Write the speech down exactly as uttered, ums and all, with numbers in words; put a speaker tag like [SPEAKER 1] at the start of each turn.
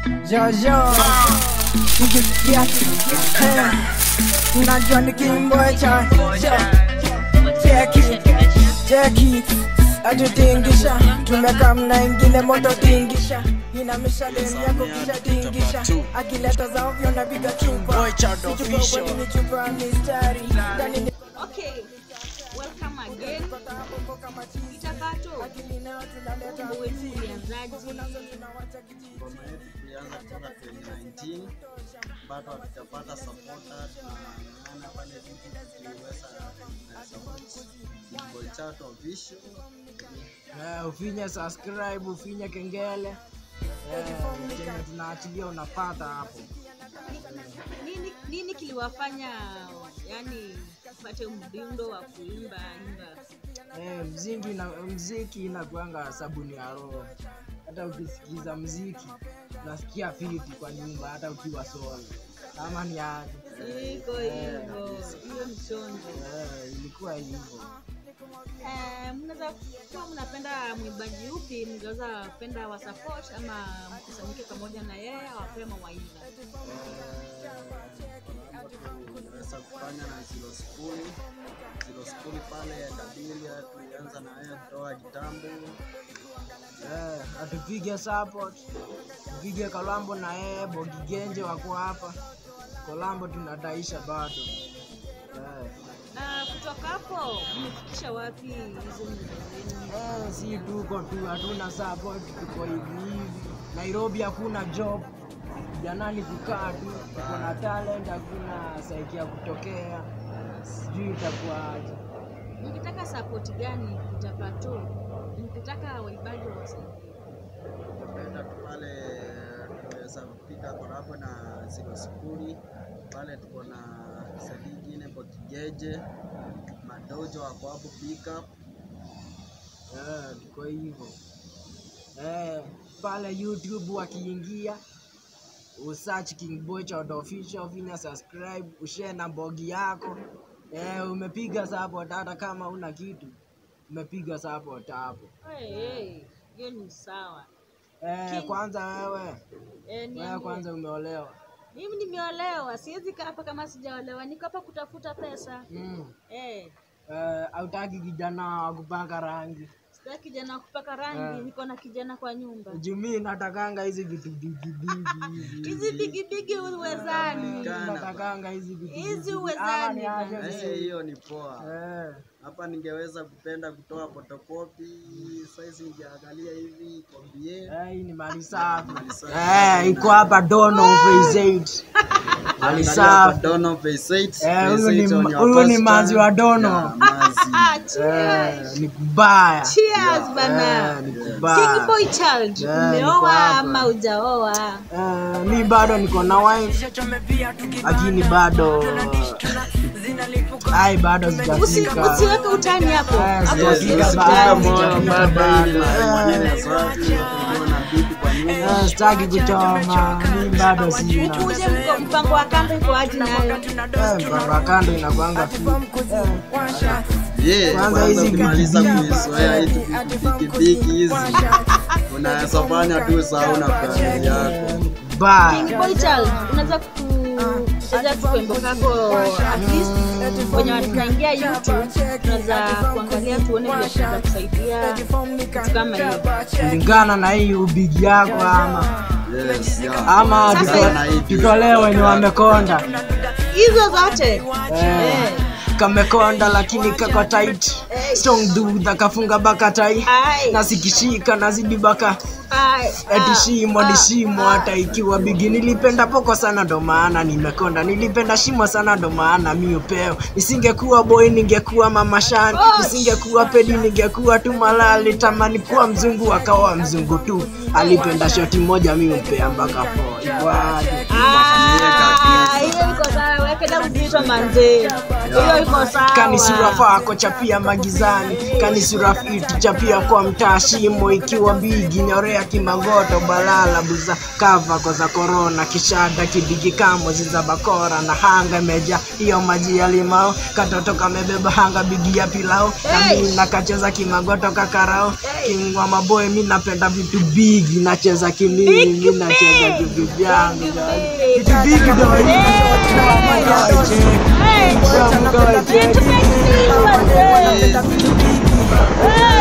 [SPEAKER 1] Jojo unajua ni kimboy cha cheki cheki atutingisha tumeka mna ingine moto tingisha ina mishale yako kisha tingisha akileta za ovyo na biga chupa chupa ni chupa mistari.
[SPEAKER 2] Okay, welcome again. Itapato Mungu wetu ulianzaji
[SPEAKER 3] Ngoma yetu tulianza kutoka twenty nineteen, bado hatujapata supporter. Tunaona pale vitu tuliweza support Kimboy Chato official.
[SPEAKER 1] Eh, ufinya subscribe, ufinya kengele. Eh, tunaachilia unapata hapo.
[SPEAKER 2] Nini nini kiliwafanya yani pate mdundo wa kuimba nyimba?
[SPEAKER 1] Eh, mziki na mziki inakuanga sabuni ya roho. Hata ukisikiza mziki unasikia fiti kwa nyumba hata ukiwa solo. Kama ni aje.
[SPEAKER 2] Iko hivyo. Hiyo mchongo.
[SPEAKER 1] Eh, ilikuwa hivyo.
[SPEAKER 2] Eh, mnaweza kama mnapenda mwimbaji upi, mnaweza penda wa support ama mkusanyike pamoja na yeye awape mawaidha.
[SPEAKER 3] Tunaweza kufanya na Zero School. Zero School pale Kabilia tulianza na yeye kutoka kitambo.
[SPEAKER 1] Eh, atupige support. Tupige Kalambo na yeye, Bogi Genje wako hapa. Kalambo tunadaisha bado. Eh.
[SPEAKER 2] Na kutoka hapo mmefikisha wapi hizo nyimbo zenu?
[SPEAKER 1] Eh, si tuko tu hatuna support, tuko hivi hivi. Nairobi hakuna job. Janani kukaa tu, tuko na talent, hakuna saiki ya kutokea. Sijui itakuwaje.
[SPEAKER 2] Mkitaka support gani Itapato? Mkitaka waibaji wasaidie.
[SPEAKER 3] Tukaenda pale tunaweza kupika collab na Zero School. Pale tuko na sadi nyingine Bogi Genje, Madojo wako hapo pick up.
[SPEAKER 1] Eh, tuko hivyo. Eh, pale YouTube wakiingia usearch Kimboy Chato official, finya subscribe, ushare na Bogi yako. Eh, umepiga support hata kama una kitu. Umepiga support hapo.
[SPEAKER 2] Hey, hey, hiyo ni sawa.
[SPEAKER 1] Eh,
[SPEAKER 2] King.
[SPEAKER 1] Kwanza wewe.
[SPEAKER 2] Eh, ni
[SPEAKER 1] Wewe kwanza umeolewa.
[SPEAKER 2] mimi nimeolewa, siwezi kaa hapa kama sijaolewa. Niko hapa kutafuta pesa.
[SPEAKER 1] Mm.
[SPEAKER 2] Eh,
[SPEAKER 1] Eh, hautaki kijana wa kupaka rangi.
[SPEAKER 2] sitaki kijana kupaka rangi,
[SPEAKER 1] Eh.
[SPEAKER 2] niko na kijana kwa nyumba.
[SPEAKER 1] Jumi natakanga hizi vitu bigi bigi hizi.
[SPEAKER 2] Hizi bigi bigi uwezani.
[SPEAKER 1] Natakanga hizi vitu.
[SPEAKER 2] Hizi
[SPEAKER 1] bigi.
[SPEAKER 2] uwezani
[SPEAKER 1] Ah, ni
[SPEAKER 2] bana.
[SPEAKER 1] aje
[SPEAKER 3] Eh,
[SPEAKER 1] mzee?
[SPEAKER 3] hiyo ni poa.
[SPEAKER 1] Eh.
[SPEAKER 3] Hapa ningeweza kupenda kutoa photocopy, size ningeangalia hivi copy.
[SPEAKER 1] Eh, hii ni mali safi.
[SPEAKER 3] Mali safi.
[SPEAKER 1] Eh, iko hapa Dono Phase eight. Mali safi.
[SPEAKER 3] Dono Phase eight.
[SPEAKER 1] Eh, huyu ni huyu ni manzi wa Dono.
[SPEAKER 2] Ah, cheers.
[SPEAKER 1] Eh, ni kubaya.
[SPEAKER 2] Cheers bana.
[SPEAKER 1] Eh, ni kubaya.
[SPEAKER 2] Kimboy Child,
[SPEAKER 1] Eh, niko
[SPEAKER 2] umeoa
[SPEAKER 1] hapa.
[SPEAKER 2] ama hujaoa?
[SPEAKER 1] Eh, mi bado niko na wife lakini bado ai bado
[SPEAKER 2] Usi,
[SPEAKER 1] sijafika.
[SPEAKER 2] usiweke utani hapo.
[SPEAKER 1] Eh,
[SPEAKER 2] Hapo
[SPEAKER 1] sijafika
[SPEAKER 2] usiweke
[SPEAKER 1] bado,
[SPEAKER 2] utani.
[SPEAKER 1] sijafika bado. Eh, sitaki kuchoma, mi bado sina.
[SPEAKER 2] Ukuje mko mpango wa kambi kwa aje nayo.
[SPEAKER 1] Eh, mpango wa kando inakuanga tu.
[SPEAKER 3] Yeah,
[SPEAKER 1] Kwanza
[SPEAKER 3] kwanza
[SPEAKER 1] hizi
[SPEAKER 3] ukimaliza
[SPEAKER 1] bigi-
[SPEAKER 3] kuizoea hizi pikipiki hizi unaweza fanya tu sawa na family yako.
[SPEAKER 1] Bye.
[SPEAKER 2] Kimboy Child, unaweza kucheza tukwembo kako at least kwenye watu tunaingia YouTube, tunaweza kuangalia tuone vile tunaweza kusaidia kitu kama hiyo.
[SPEAKER 1] Kulingana na hii ubigi yako ama
[SPEAKER 3] Yes, yeah.
[SPEAKER 1] ama
[SPEAKER 2] Sasa-
[SPEAKER 1] tuto- tutolee wenye wamekonda.
[SPEAKER 2] Hizo zote.
[SPEAKER 1] Eh.
[SPEAKER 2] Eh.
[SPEAKER 1] Kamekonda lakini kako tight. Strong dude kafunga baka tai.
[SPEAKER 2] Ai.
[SPEAKER 1] Nasikishika nazidi baka.
[SPEAKER 2] Ai.
[SPEAKER 1] Eti shimo ni shimo hata ikiwa bigi. Nilipenda poko sana ndo maana nimekonda. Nilipenda shimo sana ndo maana mi upeo. Nisingekuwa boy ningekuwa mama Shani. Nisingekuwa pedi ningekuwa tu malali. Tamani kuwa mzungu akawa mzungu tu. Alipenda shoti moja mi upea mpaka po. Ikwaje?
[SPEAKER 2] Ah, hiyo iko sawa. Wewe penda mzito kabisa manze. Hiyo iko sawa.
[SPEAKER 1] Kanisura fako chapia magizani, kanisura fiti chapia kwa mtaa shimo, ikiwa bigi nyorea kimangoto balala buza kava kwa za corona, kishada kibigi kamo ziza bakora na hanga meja hiyo maji ya limao, katoto kamebeba hanga bigi ya pilao, na mimi nakacheza kimangoto kakarao, kingwa maboy mimi napenda vitu bigi, nacheza kimimi mimi nacheza vitu vyangu vitu bigi ndo
[SPEAKER 2] Hey,